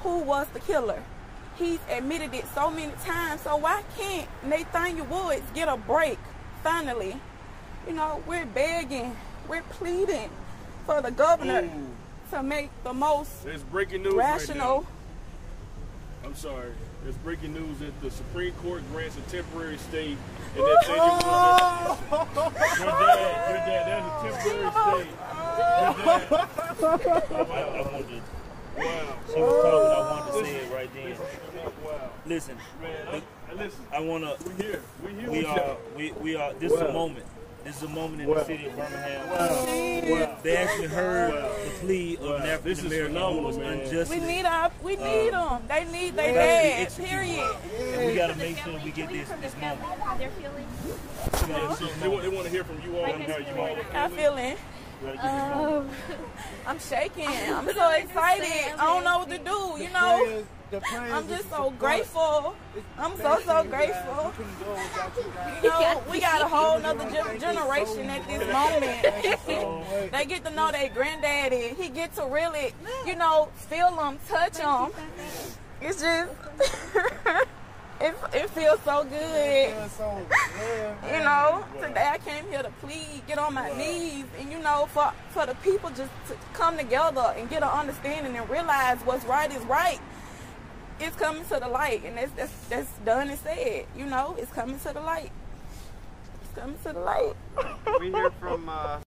who was the killer. He's admitted it so many times. So why can't Nathaniel Woods get a break finally? You know, we're begging, we're pleading for the governor to make the most rational. Right, I'm sorry. There's breaking news that the Supreme Court grants a temporary stay in that Your dad, there's a temporary stay. Wow. She was talking, I wanted to say it right then. Wow. Listen, man, listen. I want to, we are, this is a moment. This is a moment in the city of Birmingham. Wow. They actually heard the plea of an African American who was unjustly. We need them. They need their dad, period. And we got to make sure we get this moment. Their feelings. They want to hear from you all. I'm feeling. I'm shaking. I'm so excited. I don't know what to do, you know. I'm just so grateful. I'm so grateful. You know, we got a whole nother generation at this moment. They get to know their granddaddy. He get to really, you know, feel them, touch them. It's just, it feels so good. You know, today I came here to plead, get on my knees, and you know, for the people just to come together and get an understanding and realize what's right is right. It's coming to the light, and that's done and said. You know, it's coming to the light. It's coming to the light. We hear from